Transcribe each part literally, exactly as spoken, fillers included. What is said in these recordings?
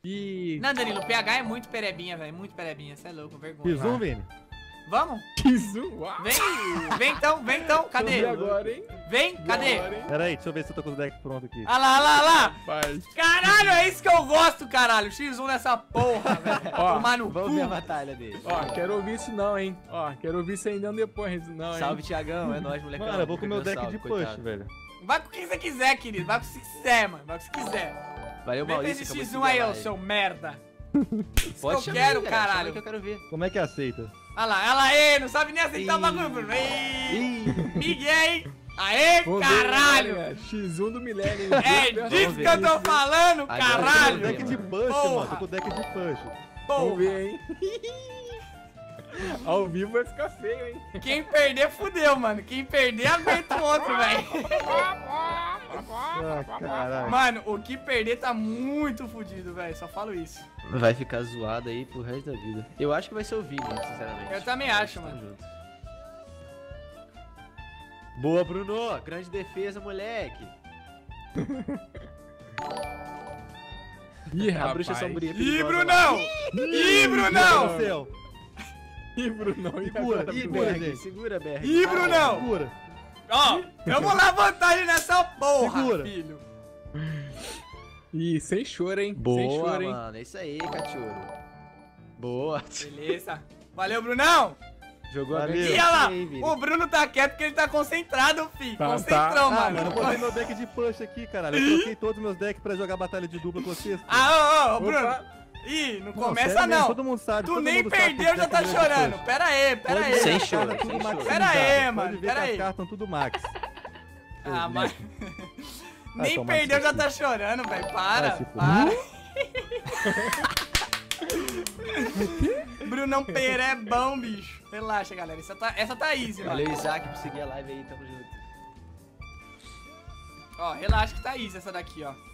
Ih. Não, Danilo, o P H é muito perebinha, velho. Muito perebinha. Você é louco, vergonha. X um, Vini? Vamos? X um, uau. Vem, vem então, vem então. Cadê? E agora, hein? Vem, cadê? Agora, hein? Pera aí, deixa eu ver se eu tô com os decks prontos aqui. Olha lá, olha lá, olha lá. Rapaz. Caralho, é isso que eu gosto, caralho. X um nessa porra, velho. Ó, Tomar no Vamos cu. ver a batalha dele. Ó, quero ouvir isso não, hein? Ó, quero ouvir isso ainda depois, não, hein? Salve, Thiagão. É nóis, molecão. Mano, eu vou com o meu deck Salve, de push, coitado. velho. Vai com quem você quiser, querido. Vai com quem você quiser, mano. Vai com quem você quiser. Valeu, Vem com Maurício. esse acabou de X um subir aí, a ô live. seu merda. Isso Pode que eu chamar quero, aí, galera, chama aí caralho. que eu quero ver. Como é que aceita? Olha lá, olha lá, ei, não sabe nem aceitar o Ih. bagulho, Bruno. Ei, Ih, Miguel, hein? Aê, Vamos ver, caralho. galera. X um do milênio. É disso que eu tô falando, Agora Tô com o caralho. deck de push, Porra. mano. Tô com o deck de push. Vamos Porra. ver, hein? Ao vivo vai ficar feio, hein? Quem perder, fudeu, mano. Quem perder, aguenta o outro, velho. Ah, caralho. Mano, o que perder tá muito fudido, velho. Só falo isso. vai ficar zoado aí pro resto da vida. Eu acho que vai ser o Vini, sinceramente. Eu também acho, Tamo mano. junto. Boa, Bruno! Grande defesa, moleque! Ih, A rapaz. bruxa sombria. Ih, perigosa lá. Brunão! Ih, Meu Brunão! Deus do céu. Ih, Brunão. Ih, Segura, agora, ih, Brunão. segura, Berg, gente. segura, Berg. Ih, Brunão! Segura. Ó, eu vou dar vantagem nessa porra, Segura. filho. Ih, sem choro, hein? sem Boa, choro, hein? mano. É isso aí, cachorro. Boa. Beleza. Valeu, Brunão. Jogou a Valeu. Berg. Ih, olha lá. Ei, Vini. O Bruno tá quieto porque ele tá concentrado, filho. Tá, Concentrão, tá. Ah, mano. mano, eu botei meu deck de push aqui, caralho. Eu troquei todos os meus decks pra jogar batalha de dupla com vocês. pô. Ah, ô, ô, ô, Bruno. Opa. Ih, não Não, começa sério mesmo, não. Todo mundo sabe. Tu todo nem mundo sabe que perdeu, esse já tá deck é grande chorando. push. Pera aí, pera Pode aí. ver Sem que as choro, cartas sem tudo choro. maximizado. Pera aí, Pode mano, ver pera que aí. as cartas estão tudo max. Ah, mas... Nem tomar perdeu, no já seu tá chorando, velho. Para, Vai se para. Brunão Pereira é bom, bicho. Relaxa, galera. Essa tá, essa tá easy, mano. Valeu, Isaac, por seguir a live aí. Tamo junto. Ó, relaxa que tá easy essa daqui, ó.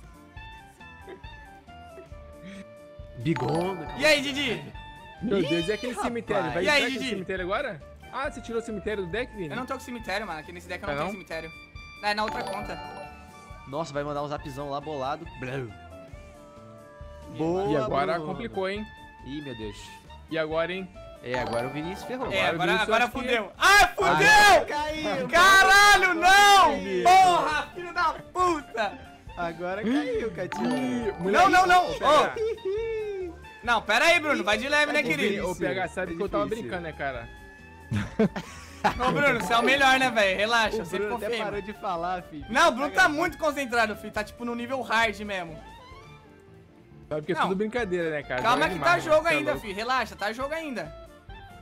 Bigona. E aí, Didi? Meu Deus, e aquele rapaz. cemitério? Vai E aí, entrar aquele Didi? cemitério agora? Ah, você tirou o cemitério do deck, Vini? Eu não tô com cemitério, mano. Aqui nesse deck eu não É tenho não? cemitério. É na outra conta. Nossa, vai mandar um zapzão lá bolado. Blum. Boa, E agora Bruno. complicou, hein? Ih, meu Deus. E agora, hein? É, agora o Vinícius ferrou. É, Agora o agora, Vinícius agora acho que- fudeu. Ah, fudeu! Caiu! Caralho, não! Caiu. Porra, filho da puta! Agora caiu, Catinho. Ih, Não, não, não. Ô, Ô. P H, Não, pera aí, Bruno. Vai de leve, né, Tá difícil. querido? Ô, P H, sabe É que eu tava difícil. brincando, né, cara? Ô, Bruno, você é o melhor, né, velho? Relaxa, O eu sempre Bruno até confio. parou de falar, filho. Não, o Bruno tá muito concentrado, filho. Tá tipo no nível hard mesmo. Sabe que é Não. tudo brincadeira, né, cara? Calma Joga que demais, tá jogo né? Cê é ainda, louco. filho. Relaxa, tá jogo ainda.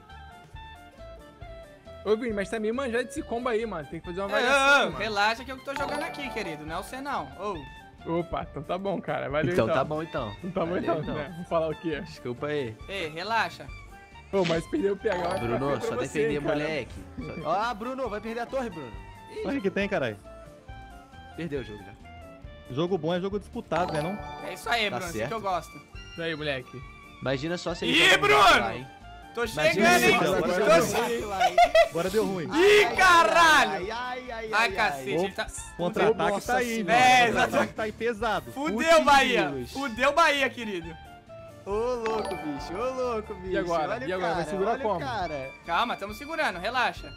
Ô, Vini, mas tá meio manjado desse combo aí, mano. Tem que fazer uma Ô, variação, ô, mano. relaxa que eu que tô jogando aqui, querido. Não é você, não. Ô. Opa, então tá bom, cara. Valeu, Então, então. tá bom, então. Então tá bom, Valeu, então, né? Vamos falar o quê? Desculpa aí. Ei, relaxa. Ô, mas perdeu o P H. vai ficar Bruno, feio pra só você, defender, hein, cara. moleque. Só- Ó, Bruno, vai perder a torre, Bruno. Olha o que tem, caralho. Perdeu o jogo já. Jogo bom é jogo disputado, né, não? É isso aí, Tá Bruno. Assim certo. que eu gosto. E aí, moleque? Imagina só se ele... Ih, joga Bruno! muito lá, hein? Tô Imagina chegando, se hein? ele joga Agora muito Tô deu che- lá, hein? Agora deu ruim. Ih, caralho! Ai, ai, ai, Ai, cacete. Ele tá... Contra-ataque Nossa tá aí, senhora. velho. É, Contra-ataque exatamente. tá aí pesado. Fudeu, Putz, Bahia. Deus. Fudeu, Bahia, querido. Ô, louco, bicho. Ô, louco, bicho. agora? Olha E o agora? Vai cara, segurar olha o como? cara. Calma, tamo segurando. Relaxa.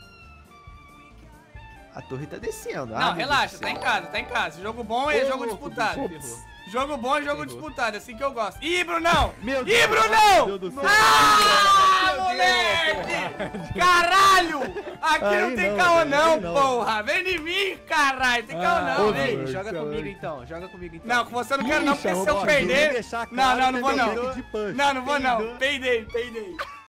A torre tá descendo. Não, relaxa. Tá em casa, tá em casa. Jogo bom é jogo disputado. Ferrou. Jogo bom é jogo Ferrou. disputado. É assim que eu gosto. Ih, Brunão! Meu Ih, Deus. Meu Brunão! Deus do céu. Ah, Meu moleque! Caralho! Aqui Aí não tem não, caô velho, não, aí não. porra! Vem de mim, caralho! Tem caô Ah, não, ô, vem! Deus. Ei, joga Céu, comigo hein? então. Joga comigo então. Não, com você eu não quero não, porque Ixi, se eu arrombado. perder... Deixar Não, claro não, não que vou tem não. deck de punch. Não, não vou não. Peidou. Peidei, peidei.